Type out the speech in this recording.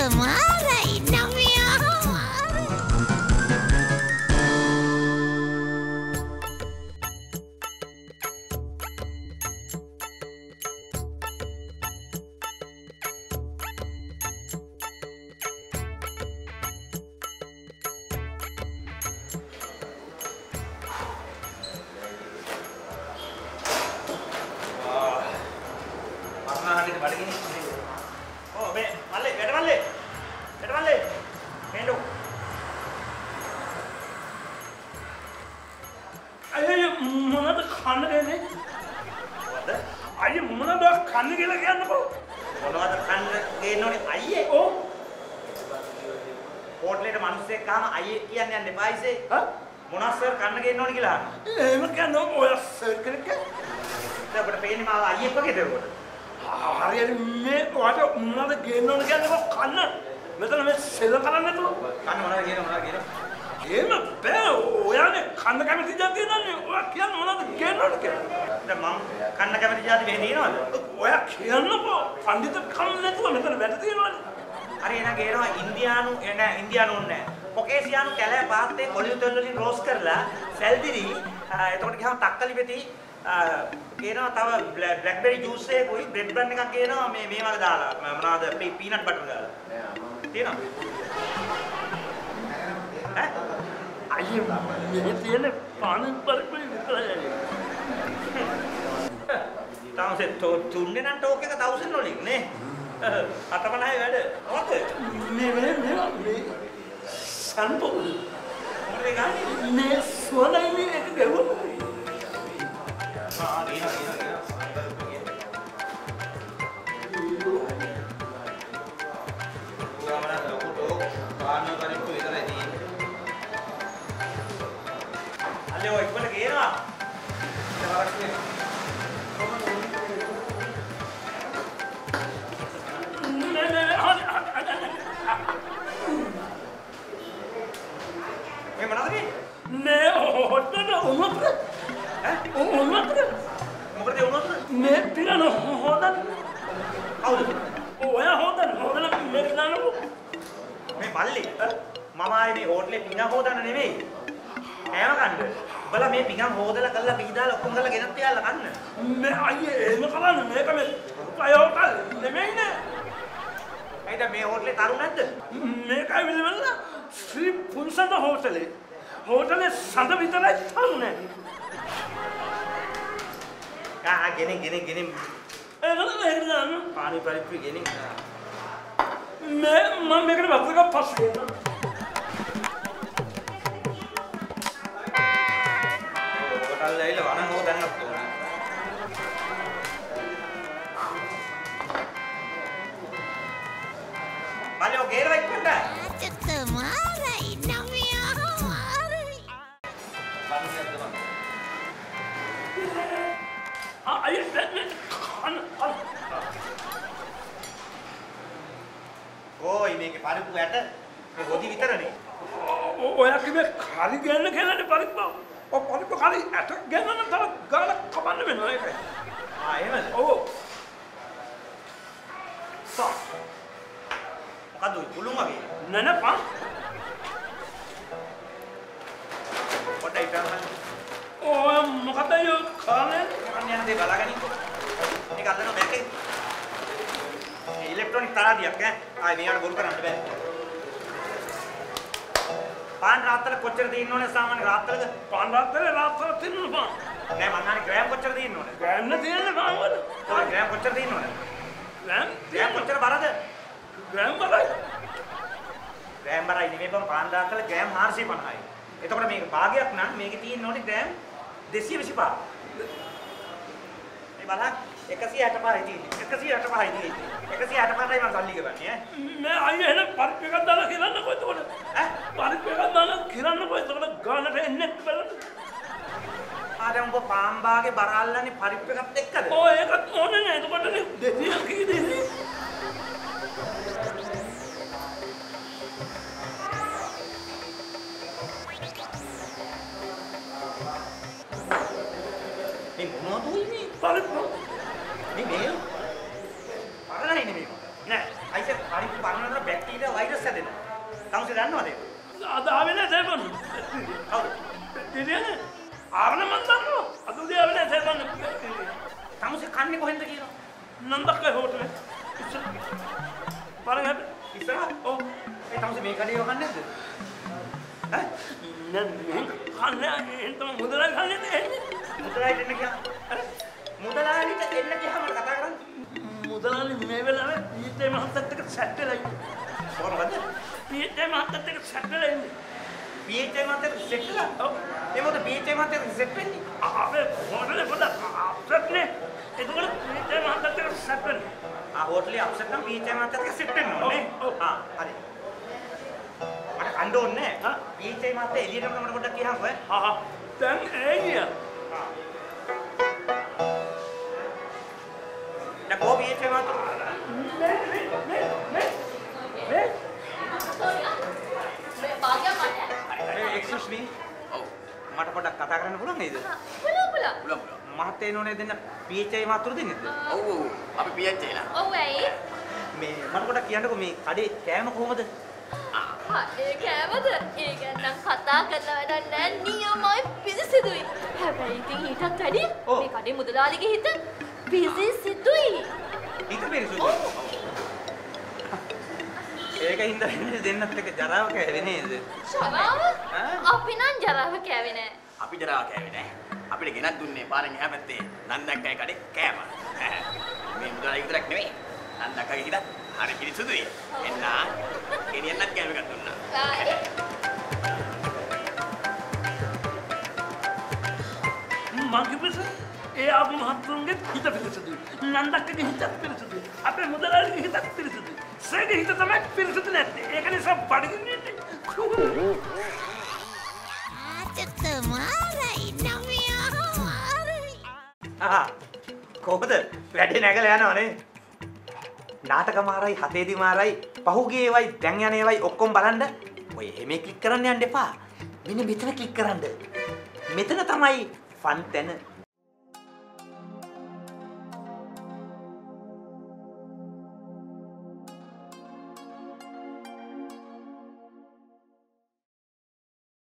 මාරයි නමියා blackberry juice එකයි bread bun එකක් ගේනවා මේ වගේ දාලා මොනවාද peanut butter දාලා තියෙනවා ඈ අයියෝ මේ තියෙන පාන පරිප්පු විතරයි තාමසේ තුන්නේ නම් ටෝක් එක 1000 වලින් නේ අතමනයි වැඩ මොකද මේ සම්පූ මොකද ගන්නේ මේ සෝනයි එක ගවුවා තමුසේ දන්නවද ඒක? අද ආවේ නැහැ සේපන්න. කවුද? ඉතින් ආවන මන් දන්නවා. අද උදේ ආවේ නැහැ සේපන්න. තමුසේ කන්නේ කොහෙන්ද කියනවා? නන්දක්කේ හෝටලේ. පාරෙන් හැබ ඉස්සරහ? ඔව්. ඒ තමුසේ මේ කඩේ යවන්නේ නැද්ද? ඈ? නෑ කන්නේ එතන මුදලයි කන්නේ එන්නේ. මුදලාලිට එන්න ගියා. මුදලාලිට එන්න ගියාම කතා කරන්නේ. මුදලාලි මේ වෙලාවේ පීටේ මහත්තයත් එක්ක සැට් වෙලා ඉන්නේ. කොහොමද? පීටේ මහත්තයත් එක්ක සැට් වෙලා ඉන්නේ. PHA මාතේ සෙට් වෙලා? ඔව්. ඒ මොකද PHA මාතේ සෙට් වෙන්නේ? ආවේ හොරේ පොඩ අප්සෙට් නේ. ඒකවල පීටේ මහත්තයත් එක්ක සැට් වෙන්නේ. හෝටලේ අප්සෙට් නම් PHA මාතේත් සෙට් වෙන්න ඕනේ. හරි. මට කන්න ඕනේ නැහැ. PHA මාතේ එළියටම මට පොඩ්ඩක් කියහම්කෝ ඈ. දැන් එන්නේ. දැන් කොහොම PHA මාතේ? Excuse me. ඔව්. මට පොඩ්ඩක් කතා කරන්න පුළුවන් නේද? පුළුවන්. මහත්තයා නෝනේ දෙන්න PHA මාතෘ දෙන්නේද? ඔව් අපි PHA ලා. ඔව් ඇයි? මේ මට පොඩ්ඩක් කියන්නකෝ මේ කඩේ කෑම කොහොමද? ඒ කෑමද? ඒ ගැන නම් කතා කරලා වැඩක් නැහැ. නියමයි පිරිසිදුයි. හැබැයි ඉතින් ඊටත් වැඩි මේ කඩේ මුදලාලිගේ හිත පිරිසිදුයි. ඊට පිරිසුදු. ඒකින්ද දෙන්නත් එක ජරාව කෑවේ නේද? ජරාව? අපි නම් ජරාව කෑවේ නෑ. අපි ජරාව කෑවේ නෑ. අපිට ගෙනත් දුන්නේ පාරෙන් එහා පැත්තේ නන්දක්කයි කඩේ කෑම. මේ මුදලාලි විතරක් නෙවෙයි. නන්දක්කගේ හිතත් හරි පිරිසුදුයි. එන්න ගෙනියන්නත් කෑම එකක් දුන්නා. මං කිව්වස ඒ ආපු මහත්තුන්ගේ හිත පිරිසුදුයි. නන්දක්කගේ හිතත් පිරිසුදුයි. අපේ මුදලාලිගේ හිතත් පිරිසුදුයි. සේගේ හිත තමයි පිරිසුදු නැත්තේ. ඒක නිසා බඩගින්නේ. කොහොමද? වැඩේ නැගලා යනවනේ. නාටක මාරයි හතේදි මාරයි පහුගිය ඒවයි දැන් යන ඒවයි ඔක්කොම බලන්න. ඔය එහෙම ක්ලික් කරන්න යන්න එපා. මෙන්න මෙතන ක්ලික් කරන්න. මෙතන තමයි ෆන් තැන.